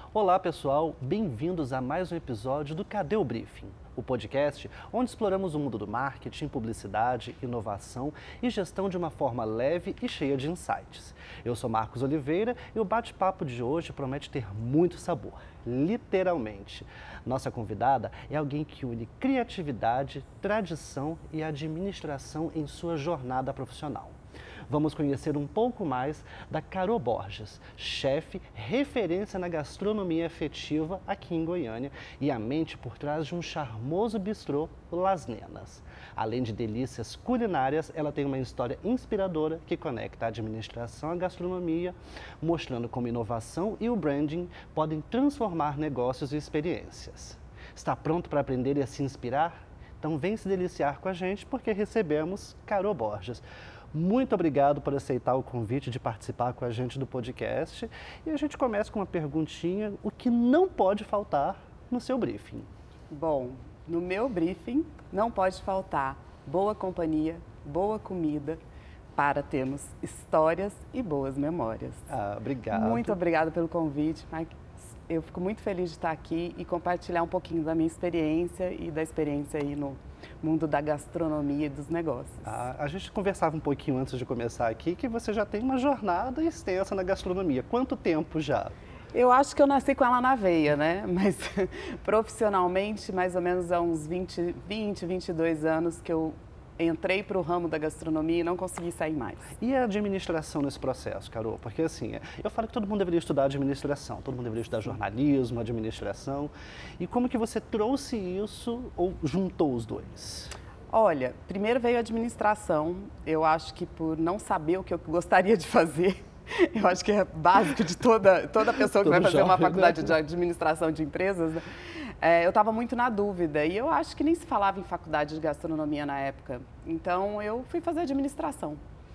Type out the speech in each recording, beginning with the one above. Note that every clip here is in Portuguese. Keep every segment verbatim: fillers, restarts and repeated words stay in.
Olá pessoal, bem-vindos a mais um episódio do Cadê o Briefing? O podcast onde exploramos o mundo do marketing, publicidade, inovação e gestão de uma forma leve e cheia de insights. Eu sou Marcos Oliveira e o bate-papo de hoje promete ter muito sabor, literalmente. Nossa convidada é alguém que une criatividade, tradição e administração em sua jornada profissional. Vamos conhecer um pouco mais da Carol Borges, chefe, referência na gastronomia afetiva aqui em Goiânia e a mente por trás de um charmoso bistrô, Las Nenas. Além de delícias culinárias, ela tem uma história inspiradora que conecta a administração à gastronomia, mostrando como inovação e o branding podem transformar negócios e experiências. Está pronto para aprender e a se inspirar? Então vem se deliciar com a gente porque recebemos Carol Borges. Muito obrigado por aceitar o convite de participar com a gente do podcast. E a gente começa com uma perguntinha, o que não pode faltar no seu briefing? Bom, no meu briefing não pode faltar boa companhia, boa comida, para termos histórias e boas memórias. Ah, obrigado. Muito obrigada pelo convite, Mike. Eu fico muito feliz de estar aqui e compartilhar um pouquinho da minha experiência e da experiência aí no mundo da gastronomia e dos negócios. Ah, a gente conversava um pouquinho antes de começar aqui que você já tem uma jornada extensa na gastronomia. Quanto tempo já? Eu acho que eu nasci com ela na veia, né? Mas profissionalmente, mais ou menos há uns vinte, vinte, vinte e dois anos que eu entrei para o ramo da gastronomia e não consegui sair mais. E a administração nesse processo, Carol? Porque assim, eu falo que todo mundo deveria estudar administração, todo mundo deveria estudar jornalismo, administração. E como que você trouxe isso ou juntou os dois? Olha, primeiro veio a administração. Eu acho que por não saber o que eu gostaria de fazer, eu acho que é básico de toda, toda pessoa que vai fazer uma faculdade de administração de empresas, né? É, eu estava muito na dúvida e eu acho que nem se falava em faculdade de gastronomia na época. Então, eu fui fazer administração.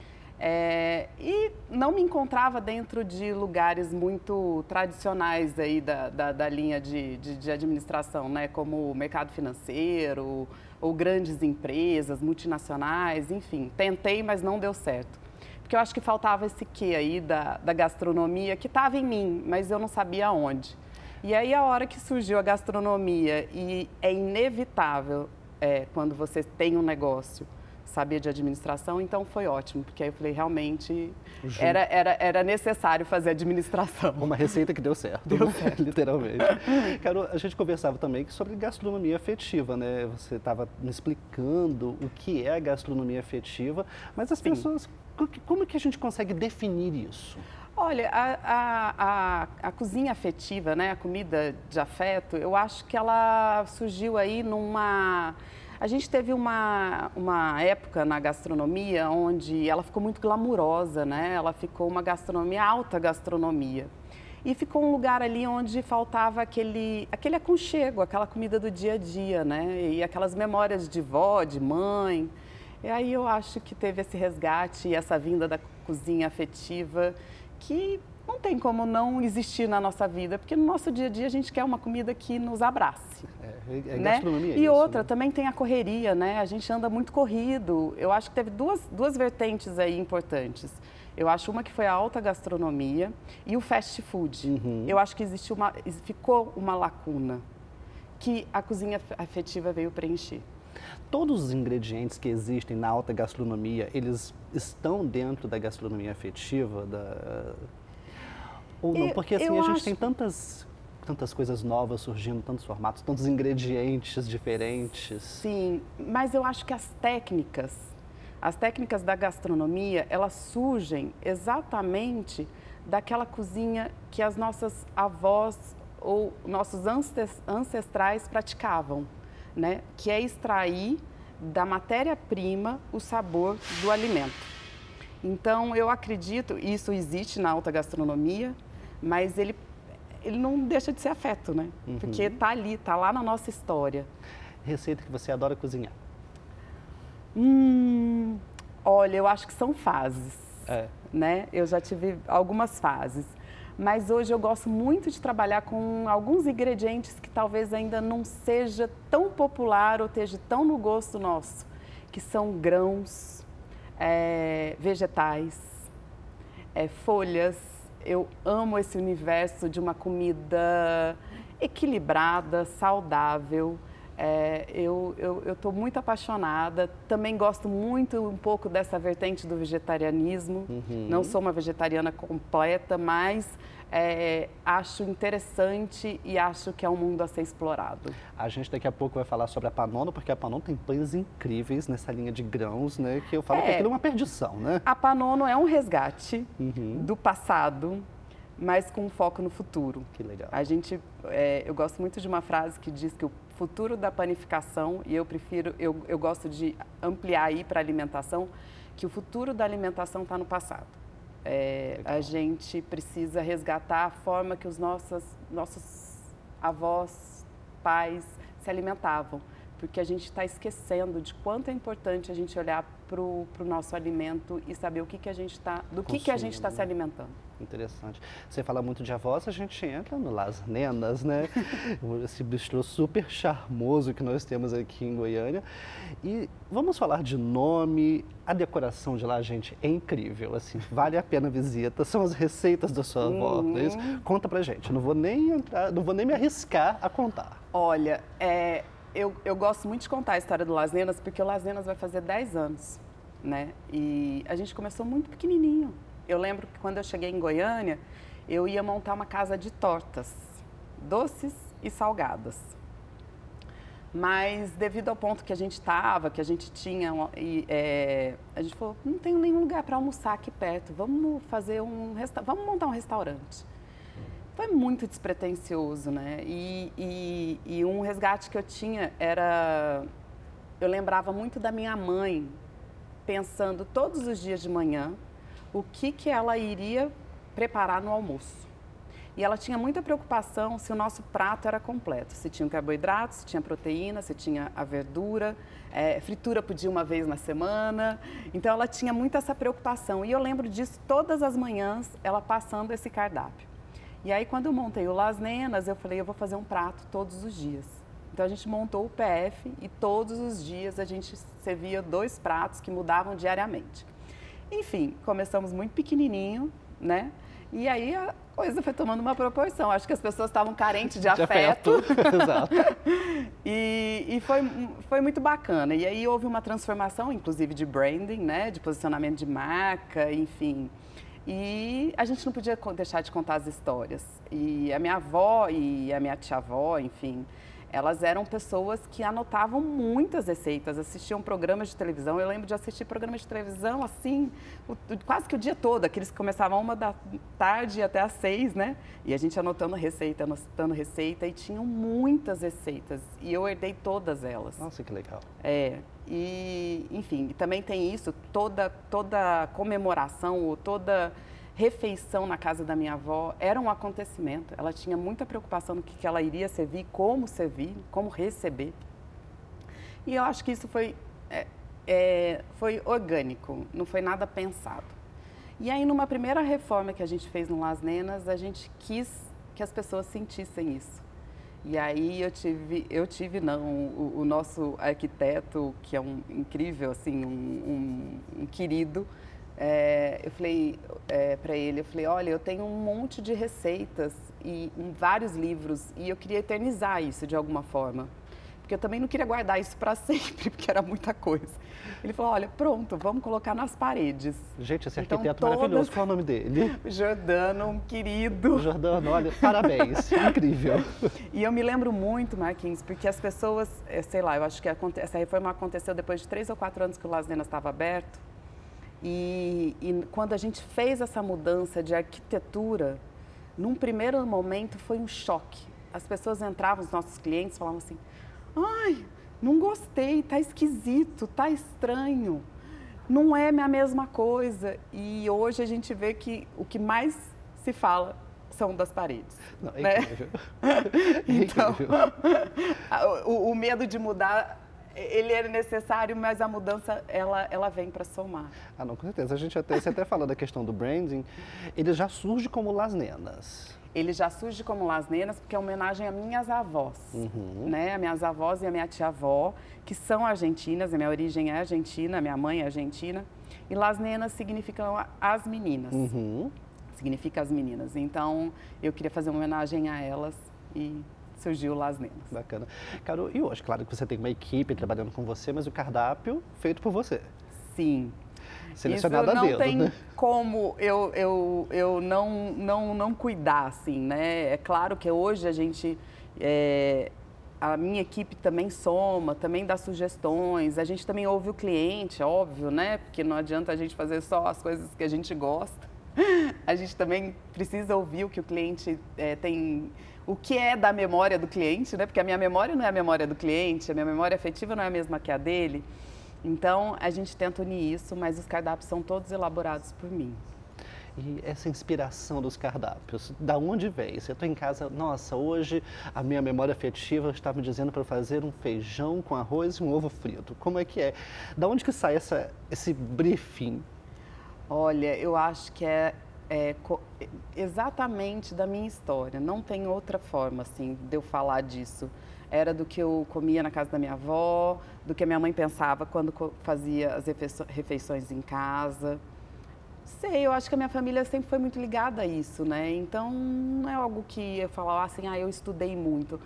É, e não me encontrava dentro de lugares muito tradicionais aí da, da, da linha de, de, de administração, né? Como o mercado financeiro, ou grandes empresas, multinacionais, enfim. Tentei, mas não deu certo. Porque eu acho que faltava esse quê aí da, da gastronomia que estava em mim, mas eu não sabia onde. E aí, a hora que surgiu a gastronomia, e é inevitável, é, quando você tem um negócio, saber de administração, então foi ótimo, porque aí eu falei, realmente, era, era, era necessário fazer administração. Uma receita que deu certo, deu né? certo. Literalmente. Carol, a gente conversava também sobre gastronomia afetiva, né? Você estava me explicando o que é a gastronomia afetiva, mas as Sim. pessoas, como que a gente consegue definir isso? Olha, a, a, a, a cozinha afetiva, né, a comida de afeto, eu acho que ela surgiu aí numa... A gente teve uma, uma época na gastronomia onde ela ficou muito glamurosa, né? Ela ficou uma gastronomia, alta gastronomia. E ficou um lugar ali onde faltava aquele, aquele aconchego, aquela comida do dia a dia, né? E aquelas memórias de vó, de mãe. E aí eu acho que teve esse resgate e essa vinda da cozinha afetiva que não tem como não existir na nossa vida, porque no nosso dia a dia a gente quer uma comida que nos abrace. É, é né? gastronomia E isso, outra, né? também tem a correria, né? A gente anda muito corrido. Eu acho que teve duas, duas vertentes aí importantes. Eu acho uma que foi a alta gastronomia e o fast food. Uhum. Eu acho que existiu uma, ficou uma lacuna que a cozinha afetiva veio preencher. Todos os ingredientes que existem na alta gastronomia, eles estão dentro da gastronomia afetiva? Da... Ou não? Porque assim, eu a gente acho... tem tantas, tantas coisas novas surgindo, tantos formatos, tantos ingredientes diferentes. Sim, mas eu acho que as técnicas, as técnicas da gastronomia, elas surgem exatamente daquela cozinha que as nossas avós ou nossos ancestrais praticavam. Né, que é extrair da matéria-prima o sabor do alimento. Então, eu acredito, isso existe na alta gastronomia, mas ele, ele não deixa de ser afeto, né? Uhum. Porque está ali, está lá na nossa história. Receita que você adora cozinhar? Hum, olha, eu acho que são fases, é. né? Eu já tive algumas fases. Mas hoje eu gosto muito de trabalhar com alguns ingredientes que talvez ainda não seja tão popular ou esteja tão no gosto nosso, que são grãos, é, vegetais, é, folhas, eu amo esse universo de uma comida equilibrada, saudável. É, eu estou muito apaixonada, também gosto muito um pouco dessa vertente do vegetarianismo. Uhum. Não sou uma vegetariana completa, mas é, acho interessante e acho que é um mundo a ser explorado. A gente daqui a pouco vai falar sobre a Pannono, porque a Pannono tem pães incríveis nessa linha de grãos, né? Que eu falo é, que aquilo é uma perdição, né? A Pannono é um resgate uhum. do passado, mas com foco no futuro. Que legal. A gente, é, eu gosto muito de uma frase que diz que o futuro da panificação, e eu prefiro, eu, eu gosto de ampliar aí para a alimentação, que o futuro da alimentação está no passado. É, a gente precisa resgatar a forma que os nossos, nossos avós, pais se alimentavam, porque a gente está esquecendo de quanto é importante a gente olhar para o nosso alimento e saber o que, que a gente está, do que, que a gente está se alimentando. Interessante. Você fala muito de avós, a gente entra no Las Nenas, né? Esse bistrô super charmoso que nós temos aqui em Goiânia. E vamos falar de nome, a decoração de lá, gente, é incrível, assim, vale a pena a visita. São as receitas da sua avó, não é isso? Conta pra gente, não vou nem entrar, não vou nem me arriscar a contar. Olha, é, eu, eu gosto muito de contar a história do Las Nenas, porque o Las Nenas vai fazer dez anos, né? E a gente começou muito pequenininho. Eu lembro que quando eu cheguei em Goiânia, eu ia montar uma casa de tortas, doces e salgadas. Mas devido ao ponto que a gente estava, que a gente tinha, e, é, a gente falou, não tem nenhum lugar para almoçar aqui perto, vamos fazer um resta- vamos montar um restaurante. Foi muito despretensioso, né? E, e, e um resgate que eu tinha era, eu lembrava muito da minha mãe, pensando todos os dias de manhã, o que, que ela iria preparar no almoço. E ela tinha muita preocupação se o nosso prato era completo, se tinha carboidrato, se tinha proteína, se tinha a verdura, é, fritura podia uma vez na semana. Então ela tinha muito essa preocupação e eu lembro disso todas as manhãs, ela passando esse cardápio. E aí quando eu montei o Las Nenas, eu falei, eu vou fazer um prato todos os dias. Então a gente montou o P F e todos os dias a gente servia dois pratos que mudavam diariamente. Enfim, começamos muito pequenininho, né? E aí a coisa foi tomando uma proporção. Acho que as pessoas estavam carentes de, de afeto. afeto. Exato. e e foi, foi muito bacana. E aí houve uma transformação, inclusive de branding, né? De posicionamento de marca, enfim. E a gente não podia deixar de contar as histórias. E a minha avó e a minha tia-avó, enfim, elas eram pessoas que anotavam muitas receitas, assistiam programas de televisão. Eu lembro de assistir programas de televisão, assim, o, quase que o dia todo, aqueles que começavam uma da tarde até às seis, né? E a gente anotando receita, anotando receita, e tinham muitas receitas. E eu herdei todas elas. Nossa, que legal. É, e, enfim, também tem isso, toda, toda comemoração, ou toda refeição na casa da minha avó era um acontecimento. Ela tinha muita preocupação no que, que ela iria servir, como servir, como receber. E eu acho que isso foi, é, é, foi orgânico, não foi nada pensado. E aí, numa primeira reforma que a gente fez no Las Nenas, a gente quis que as pessoas sentissem isso. E aí eu tive, eu tive não, o, o nosso arquiteto, que é um incrível, assim, um, um, um querido, É, eu falei é, para ele, eu falei, olha, eu tenho um monte de receitas e um, vários livros e eu queria eternizar isso de alguma forma, porque eu também não queria guardar isso para sempre, porque era muita coisa. Ele falou, olha, pronto, vamos colocar nas paredes. Gente, esse arquiteto então, todas... maravilhoso, qual é o nome dele? Jordano, um querido. Jordano, olha, parabéns, incrível. E eu me lembro muito, Marquinhos, porque as pessoas, sei lá, eu acho que essa reforma aconteceu depois de três ou quatro anos que o Las Nenas estava aberto. E, e quando a gente fez essa mudança de arquitetura, num primeiro momento foi um choque. As pessoas entravam, os nossos clientes falavam assim, ai, não gostei, tá esquisito, tá estranho, não é a mesma coisa. E hoje a gente vê que o que mais se fala são das paredes. Não, é né? incrível. Então, é incrível. o, o medo de mudar, ele é necessário, mas a mudança, ela, ela vem para somar. Ah, não, com certeza. A gente até, você até fala da questão do branding, ele já surge como Las Nenas. Ele já surge como Las Nenas porque é uma homenagem a minhas avós, uhum. né? A minhas avós e a minha tia-avó, que são argentinas, a minha origem é argentina, a minha mãe é argentina. E Las Nenas significam as meninas. Uhum. significa as meninas. Então, eu queria fazer uma homenagem a elas e surgiu Las Nenas. Bacana. Carol, e hoje, claro que você tem uma equipe trabalhando com você, mas o cardápio feito por você. Sim. Selecionado Isso a não dedo, tem né? como eu, eu, eu não, não, não cuidar, assim, né? É claro que hoje a gente, é, a minha equipe também soma, também dá sugestões, a gente também ouve o cliente, óbvio, né? Porque não adianta a gente fazer só as coisas que a gente gosta. A gente também precisa ouvir o que o cliente é, tem, o que é da memória do cliente, né? Porque a minha memória não é a memória do cliente, a minha memória afetiva não é a mesma que a dele. Então, a gente tenta unir isso, mas os cardápios são todos elaborados por mim. E essa inspiração dos cardápios, da onde vem? Se eu estou em casa, nossa, hoje a minha memória afetiva está me dizendo para fazer um feijão com arroz e um ovo frito. Como é que é? Da onde que sai essa, esse briefing? Olha, eu acho que é, é exatamente da minha história. Não tem outra forma, assim, de eu falar disso. Era do que eu comia na casa da minha avó, do que a minha mãe pensava quando fazia as refeições em casa. Sei, eu acho que a minha família sempre foi muito ligada a isso, né? Então, não é algo que eu falava assim, ah, eu estudei muito.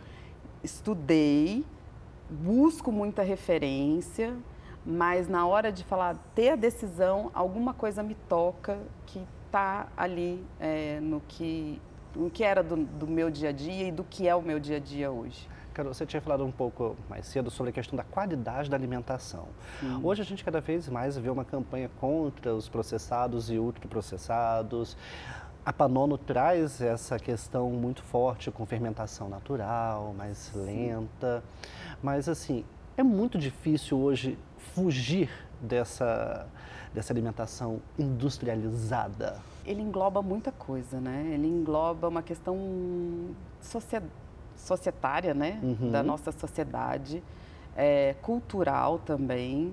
Estudei, busco muita referência, mas na hora de falar, ter a decisão, alguma coisa me toca que está ali é, no, que, no que era do, do meu dia a dia e do que é o meu dia a dia hoje. Carol, você tinha falado um pouco mais cedo sobre a questão da qualidade da alimentação. Sim. Hoje a gente cada vez mais vê uma campanha contra os processados e ultraprocessados. A Panono traz essa questão muito forte com fermentação natural, mais Sim. lenta. Mas assim, é muito difícil hoje fugir dessa, dessa alimentação industrializada. Ele engloba muita coisa, né? Ele engloba uma questão sociedade. societária, né, uhum. da nossa sociedade, é, cultural também,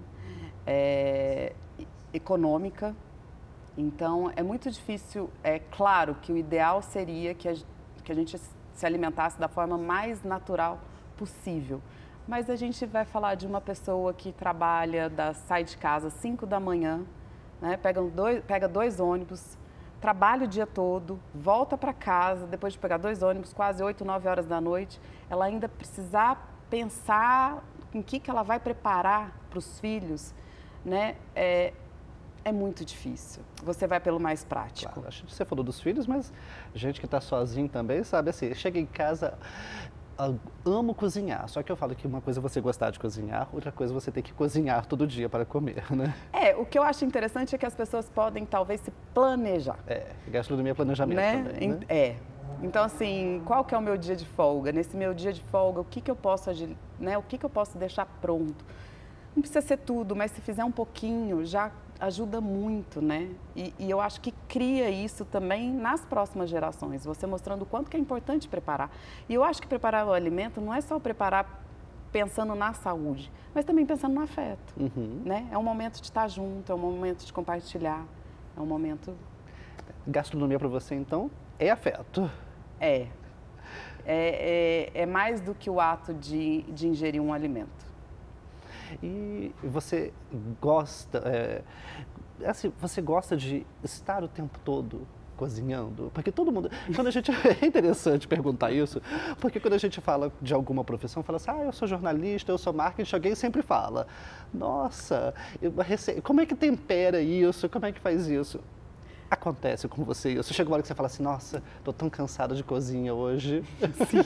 é, econômica. Então, é muito difícil, é claro que o ideal seria que a, que a gente se alimentasse da forma mais natural possível, mas a gente vai falar de uma pessoa que trabalha, da, sai de casa às cinco da manhã, né, pega, dois, pega dois ônibus, trabalha o dia todo, volta para casa, depois de pegar dois ônibus, quase oito, nove horas da noite, ela ainda precisar pensar em que, que ela vai preparar para os filhos, né? É, é muito difícil. Você vai pelo mais prático. Claro, acho que você falou dos filhos, mas gente que está sozinho também, sabe assim, chega em casa... Eu amo cozinhar, só que eu falo que uma coisa é você gostar de cozinhar, outra coisa é você ter que cozinhar todo dia para comer, né? É, o que eu acho interessante é que as pessoas podem talvez se planejar. É, gastronomia é planejamento né? também, né? É. Então, assim, qual que é o meu dia de folga? Nesse meu dia de folga, o que que eu posso, né? O que que eu posso deixar pronto? Não precisa ser tudo, mas se fizer um pouquinho, já ajuda muito, né? E, e eu acho que cria isso também nas próximas gerações, você mostrando o quanto que é importante preparar. E eu acho que preparar o alimento não é só preparar pensando na saúde, mas também pensando no afeto, uhum. né? É um momento de estar junto, é um momento de compartilhar, é um momento... Gastronomia para você, então, é afeto. É. É, é, é mais do que o ato de, de ingerir um alimento. E você gosta, é, assim, você gosta de estar o tempo todo cozinhando? Porque todo mundo, quando a gente, é interessante perguntar isso, porque quando a gente fala de alguma profissão, fala assim, ah, eu sou jornalista, eu sou marketing, alguém sempre fala, nossa, eu, como é que tempera isso, como é que faz isso? Acontece com você isso? Chega uma hora que você fala assim, nossa, tô tão cansada de cozinha hoje. Sim.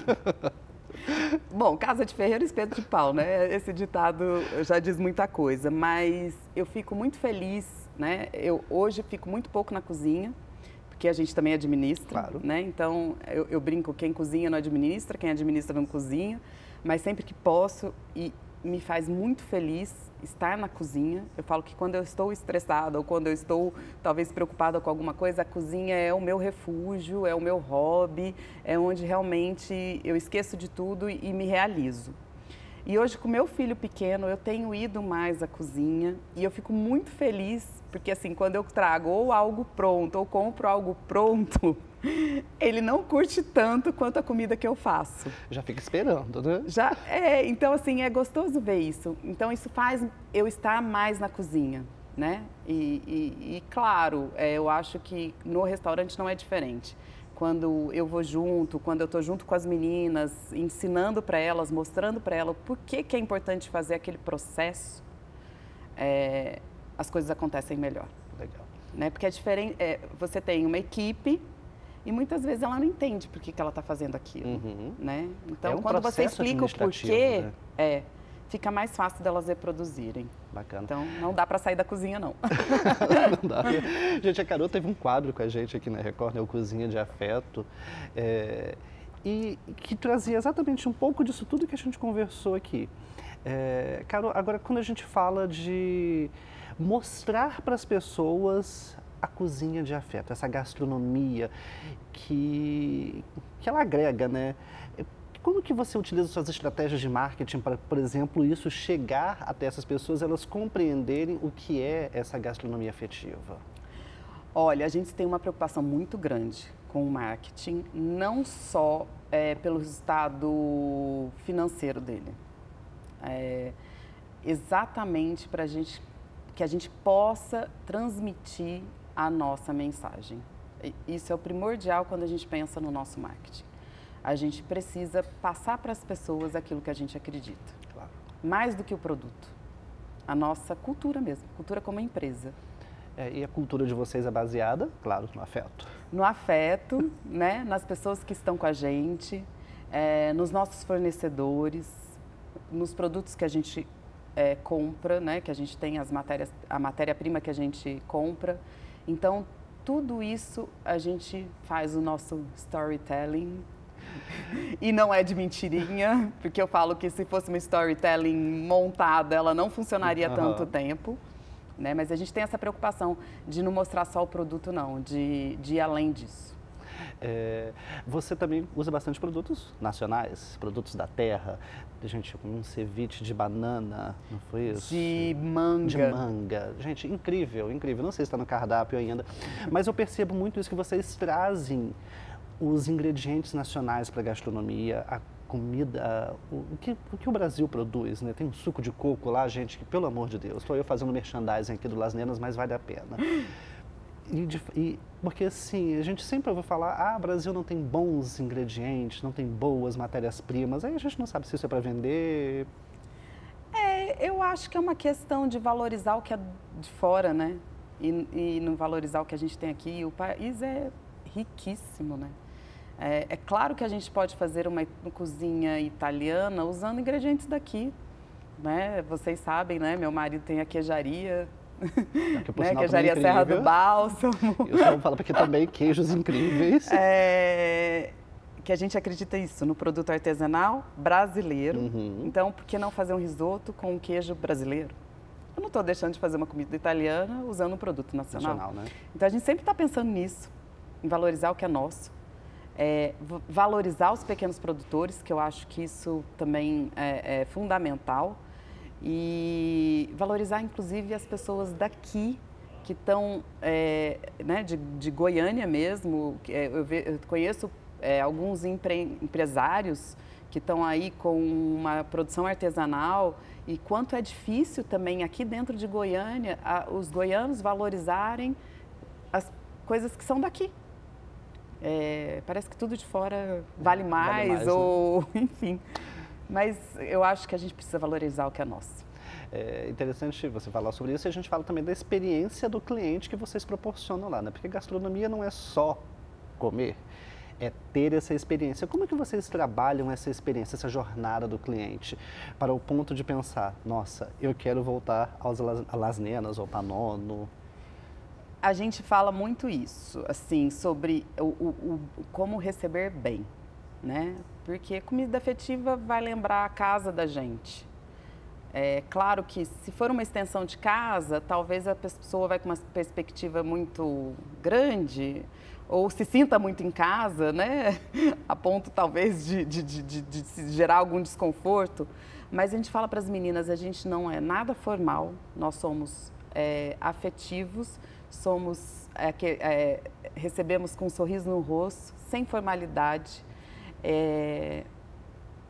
Bom, casa de ferreiro, espeto de pau, né? Esse ditado já diz muita coisa, mas eu fico muito feliz, né? Eu hoje fico muito pouco na cozinha, porque a gente também administra, claro. né? Então, eu, eu brinco, quem cozinha não administra, quem administra não cozinha, mas sempre que posso, e me faz muito feliz estar na cozinha. Eu falo que quando eu estou estressada ou quando eu estou talvez preocupada com alguma coisa, a cozinha é o meu refúgio, é o meu hobby, é onde realmente eu esqueço de tudo e, e me realizo. E hoje, com meu filho pequeno, eu tenho ido mais à cozinha e eu fico muito feliz, porque assim, quando eu trago ou algo pronto ou compro algo pronto, ele não curte tanto quanto a comida que eu faço. Já fica esperando, né? Já, é, então assim, é gostoso ver isso. Então isso faz eu estar mais na cozinha, né? E, e, e claro, é, eu acho que no restaurante não é diferente. Quando eu vou junto, quando eu estou junto com as meninas, ensinando para elas, mostrando para elas por que, que é importante fazer aquele processo, é, as coisas acontecem melhor. Legal. Né? Porque é diferente, é, você tem uma equipe e muitas vezes ela não entende por que, que ela está fazendo aquilo. Uhum. Né? Então, é um quando você explica o porquê, né? é, fica mais fácil delas reproduzirem. Bacana. Então, não dá para sair da cozinha, não. Não dá. Gente, a Carol teve um quadro com a gente aqui na Record, né, o Cozinha de Afeto, é, e que trazia exatamente um pouco disso tudo que a gente conversou aqui. É, Carol, agora quando a gente fala de mostrar para as pessoas a cozinha de afeto, essa gastronomia que, que ela agrega, né? Como que você utiliza suas estratégias de marketing para, por exemplo, isso chegar até essas pessoas, elas compreenderem o que é essa gastronomia afetiva? Olha, a gente tem uma preocupação muito grande com o marketing, não só é, pelo resultado financeiro dele, é, exatamente para a gente, que a gente possa transmitir a nossa mensagem. Isso é o primordial quando a gente pensa no nosso marketing. A gente precisa passar para as pessoas aquilo que a gente acredita. Claro. Mais do que o produto. A nossa cultura mesmo, cultura como empresa. É, e a cultura de vocês é baseada, claro, no afeto. No afeto, né? Nas pessoas que estão com a gente, é, nos nossos fornecedores, nos produtos que a gente é, compra, né? Que a gente tem as matérias, a matéria-prima que a gente compra. Então, tudo isso a gente faz o nosso storytelling. E não é de mentirinha, porque eu falo que se fosse uma storytelling montada, ela não funcionaria uhum. tanto tempo, né? Mas a gente tem essa preocupação de não mostrar só o produto, não, de, de ir além disso. É, você também usa bastante produtos nacionais, produtos da terra. Gente, um ceviche de banana, não foi isso? De manga. De manga. Gente, incrível, incrível. Não sei se está no cardápio ainda, mas eu percebo muito isso que vocês trazem os ingredientes nacionais para a gastronomia, a comida, o, o, que, o que o Brasil produz, né? Tem um suco de coco lá, gente, que pelo amor de Deus, estou eu fazendo merchandising aqui do Las Nenas, mas vale a pena. E, de, e, porque assim, a gente sempre ouve falar, ah, o Brasil não tem bons ingredientes, não tem boas matérias-primas, aí a gente não sabe se isso é para vender. É, eu acho que é uma questão de valorizar o que é de fora, né? E, e não valorizar o que a gente tem aqui. O país é riquíssimo, né? É, é claro que a gente pode fazer uma, uma cozinha italiana usando ingredientes daqui, né? Vocês sabem, né? Meu marido tem a queijaria, que, né? Queijaria Serra do Bálsamo. Eu só vou falar porque também queijos incríveis. É, que a gente acredita isso, no produto artesanal brasileiro. Uhum. Então, por que não fazer um risoto com um queijo brasileiro? Eu não estou deixando de fazer uma comida italiana usando um produto nacional. nacional né? Então, a gente sempre está pensando nisso, em valorizar o que é nosso. É, valorizar os pequenos produtores, que eu acho que isso também é, é fundamental, e valorizar inclusive as pessoas daqui que estão, é, né, de, de Goiânia mesmo. Eu, ve, eu conheço é, alguns empre, empresários que estão aí com uma produção artesanal, e quanto é difícil também aqui dentro de Goiânia a, os goianos valorizarem as coisas que são daqui. É, parece que tudo de fora vale mais, vale mais ou, né? Enfim. Mas eu acho que a gente precisa valorizar o que é nosso. É interessante você falar sobre isso, e a gente fala também da experiência do cliente que vocês proporcionam lá, né? Porque gastronomia não é só comer, é ter essa experiência. Como é que vocês trabalham essa experiência, essa jornada do cliente, para o ponto de pensar, nossa, eu quero voltar aos Las Nenas ou Panono? A gente fala muito isso, assim, sobre o, o, o, como receber bem, né? Porque comida afetiva vai lembrar a casa da gente. É claro que se for uma extensão de casa, talvez a pessoa vai com uma perspectiva muito grande, ou se sinta muito em casa, né? A ponto talvez de, de, de, de, de gerar algum desconforto. Mas a gente fala para as meninas, a gente não é nada formal, nós somos é, afetivos, somos, é, que, é, recebemos com um sorriso no rosto, sem formalidade. É,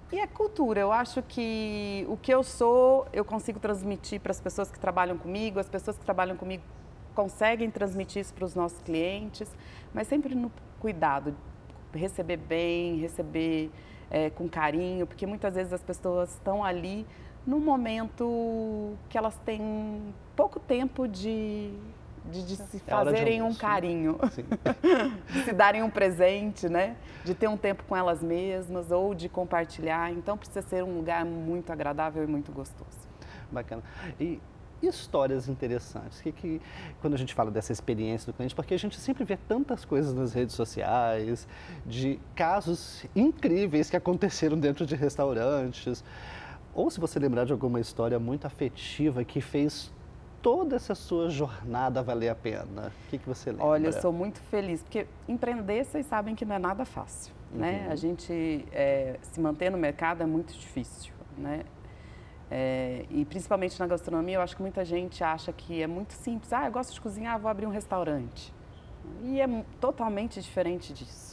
E é cultura. Eu acho que o que eu sou, eu consigo transmitir para as pessoas que trabalham comigo, as pessoas que trabalham comigo conseguem transmitir isso para os nossos clientes, mas sempre no cuidado, receber bem, receber é, com carinho, porque muitas vezes as pessoas estão ali num momento que elas têm pouco tempo de... De, de se é fazerem um carinho, de se darem um presente, né? De ter um tempo com elas mesmas ou de compartilhar. Então, precisa ser um lugar muito agradável e muito gostoso. Bacana. E histórias interessantes, que, que quando a gente fala dessa experiência do cliente, porque a gente sempre vê tantas coisas nas redes sociais, de casos incríveis que aconteceram dentro de restaurantes, ou se você lembrar de alguma história muito afetiva que fez toda essa sua jornada valer a pena? O que, que você lembra? Olha, eu sou muito feliz, porque empreender, vocês sabem que não é nada fácil, uhum. né? A gente é, se manter no mercado é muito difícil, né? É, e principalmente na gastronomia, eu acho que muita gente acha que é muito simples. Ah, eu gosto de cozinhar, vou abrir um restaurante. E é totalmente diferente disso.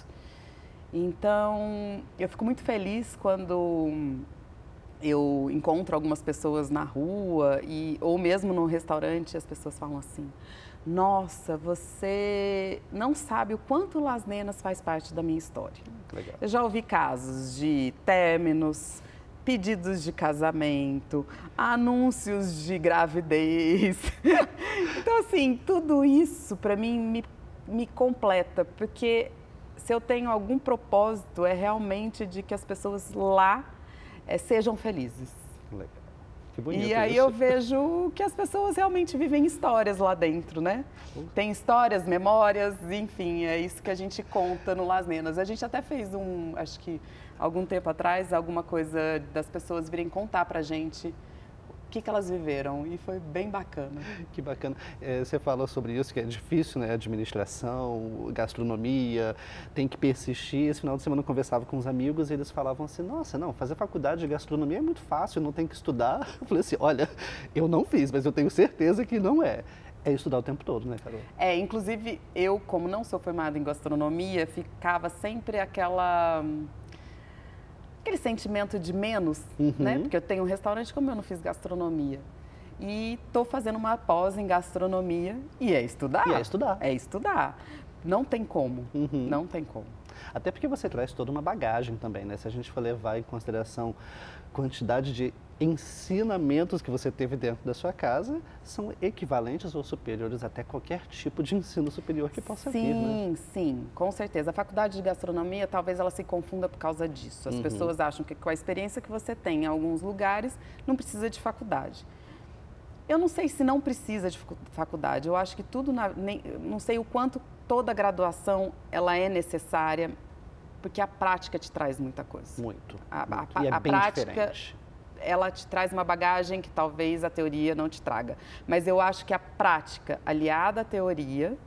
Então, eu fico muito feliz quando eu encontro algumas pessoas na rua e, ou mesmo no restaurante, as pessoas falam assim: nossa, você não sabe o quanto Las Nenas faz parte da minha história. Legal. Eu já ouvi casos de términos, pedidos de casamento, anúncios de gravidez. Então, assim, tudo isso para mim me, me completa, porque se eu tenho algum propósito é realmente de que as pessoas lá É, sejam felizes. Legal. Que bonito e aí isso. eu vejo que as pessoas realmente vivem histórias lá dentro, né? Tem histórias, memórias, enfim, é isso que a gente conta no Las Nenas. A gente até fez um, acho que algum tempo atrás, alguma coisa das pessoas virem contar pra gente o que, que elas viveram, e foi bem bacana. Que bacana. É, você falou sobre isso, que é difícil, né? Administração, gastronomia, tem que persistir. Esse final de semana eu conversava com uns amigos e eles falavam assim: nossa, não, fazer faculdade de gastronomia é muito fácil, não tem que estudar. Eu falei assim: olha, eu não fiz, mas eu tenho certeza que não é. É estudar o tempo todo, né, Carol? É, inclusive eu, como não sou formada em gastronomia, ficava sempre aquela... aquele sentimento de menos, uhum. né? Porque eu tenho um restaurante, como eu não fiz gastronomia. E estou fazendo uma pós em gastronomia e é estudar. E é estudar. É estudar. Não tem como, uhum. não tem como. Até porque você traz toda uma bagagem também, né? Se a gente for levar em consideração a quantidade de ensinamentos que você teve dentro da sua casa, são equivalentes ou superiores até qualquer tipo de ensino superior que possa sim, vir, né? Sim, sim, com certeza. A faculdade de gastronomia, talvez ela se confunda por causa disso. As uhum. pessoas acham que com a experiência que você tem em alguns lugares, não precisa de faculdade. Eu não sei se não precisa de faculdade. Eu acho que tudo, na, nem, não sei o quanto toda graduação ela é necessária, porque a prática te traz muita coisa. Muito. A, muito. a, e é a bem prática, diferente. Ela te traz uma bagagem que talvez a teoria não te traga. Mas eu acho que a prática aliada à teoria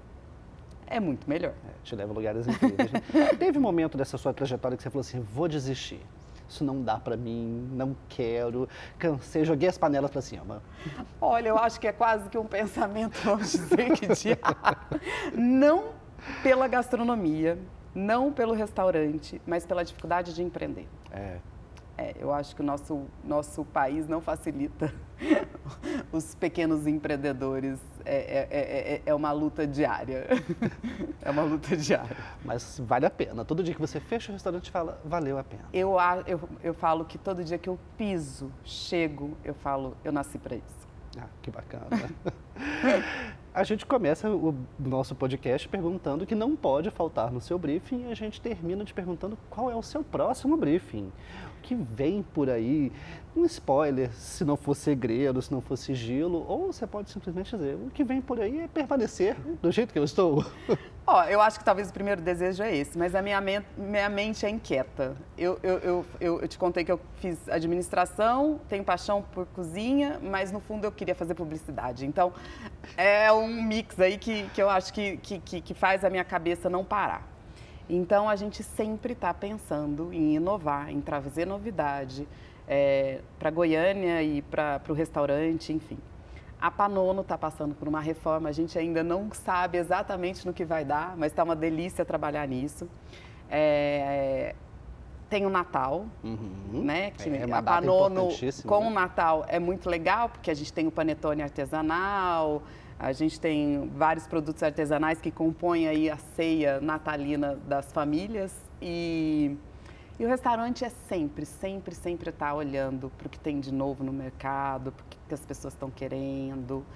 é muito melhor. É, te leva a lugares incríveis. Né? Teve um momento dessa sua trajetória que você falou assim: vou desistir. Isso não dá pra mim, não quero, cansei, joguei as panelas pra cima. Olha, eu acho que é quase que um pensamento, vamos dizer que diário. Não pela gastronomia, não pelo restaurante, mas pela dificuldade de empreender. É. É, eu acho que o nosso, nosso país não facilita os pequenos empreendedores. É, é, é, é uma luta diária. É uma luta diária. Mas vale a pena. Todo dia que você fecha o restaurante, fala, valeu a pena. Eu, eu, eu falo que todo dia que eu piso, chego, eu falo, eu nasci para isso. Ah, que bacana. A gente começa o nosso podcast perguntando o que não pode faltar no seu briefing e a gente termina te perguntando qual é o seu próximo briefing. O que vem por aí? Um spoiler, se não for segredo, se não for sigilo, ou você pode simplesmente dizer, o que vem por aí é permanecer do jeito que eu estou. Ó, eu acho que talvez o primeiro desejo é esse, mas a minha mente, minha mente é inquieta. Eu, eu, eu, eu, eu te contei que eu fiz administração, tenho paixão por cozinha, mas no fundo eu queria fazer publicidade. Então, é um mix aí que, que eu acho que, que, que faz a minha cabeça não parar. Então, a gente sempre está pensando em inovar, em trazer novidade é, para Goiânia e para o restaurante, enfim. A Panono está passando por uma reforma, a gente ainda não sabe exatamente no que vai dar, mas está uma delícia trabalhar nisso. É, Tem o Natal, uhum. né? Que é uma a data Panono com né? o Natal é muito legal, porque a gente tem o panetone artesanal, a gente tem vários produtos artesanais que compõem aí a ceia natalina das famílias. E, e o restaurante é sempre, sempre, sempre estar olhando para o que tem de novo no mercado, para o que as pessoas estão querendo.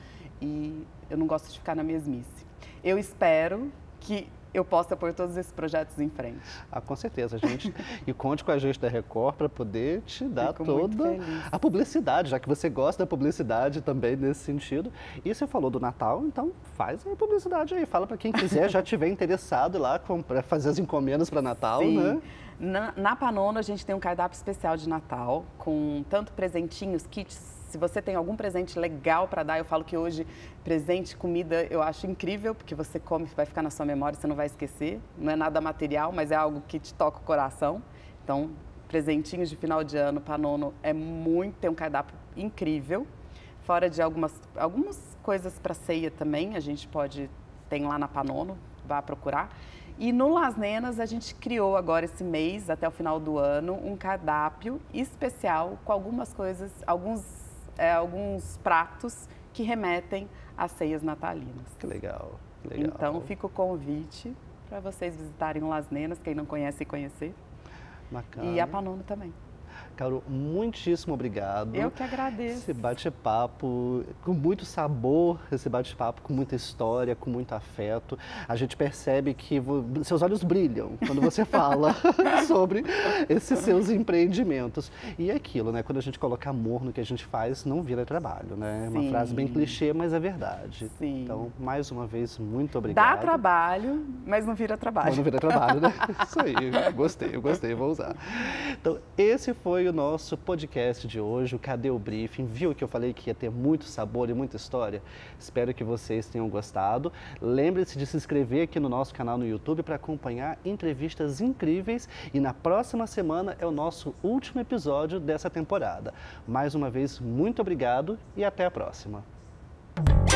E eu não gosto de ficar na mesmice. Eu espero que eu possa pôr todos esses projetos em frente. Ah, com certeza, gente. E conte com a gente da Record para poder te dar Fico toda a publicidade, já que você gosta da publicidade também nesse sentido. E você falou do Natal, então faz a publicidade aí. Fala para quem quiser, já tiver interessado lá para fazer as encomendas para Natal, Sim. né? Na, na Panono a gente tem um cardápio especial de Natal, com tanto presentinhos, kits. Se você tem algum presente legal para dar, eu falo que hoje presente, comida, eu acho incrível, porque você come, vai ficar na sua memória, você não vai esquecer. Não é nada material, mas é algo que te toca o coração. Então, presentinhos de final de ano, Panono é muito, tem um cardápio incrível. Fora de algumas, algumas coisas para ceia também, a gente pode, tem lá na Panono, vá procurar. E no Las Nenas, a gente criou agora esse mês, até o final do ano, um cardápio especial com algumas coisas, alguns É, alguns pratos que remetem às ceias natalinas. Que legal, que legal. Então, fica o convite para vocês visitarem o Las Nenas, quem não conhece, conhecer. Bacana. E a Panono também. Carol, muitíssimo obrigado. Eu que agradeço. Esse bate-papo com muito sabor, esse bate-papo com muita história, com muito afeto. A gente percebe que seus olhos brilham quando você fala sobre esses seus empreendimentos. E é aquilo, né? Quando a gente coloca amor no que a gente faz, não vira trabalho, né? É uma Sim. frase bem clichê, mas é verdade. Sim. Então, mais uma vez, muito obrigado. Dá trabalho, mas não vira trabalho. Mas não vira trabalho, né? Isso aí, gostei, eu gostei, vou usar. Então, esse foi o nosso podcast de hoje, o Cadê o Briefing? Viu que eu falei que ia ter muito sabor e muita história? Espero que vocês tenham gostado. Lembre-se de se inscrever aqui no nosso canal no YouTube para acompanhar entrevistas incríveis e na próxima semana é o nosso último episódio dessa temporada. Mais uma vez, muito obrigado e até a próxima.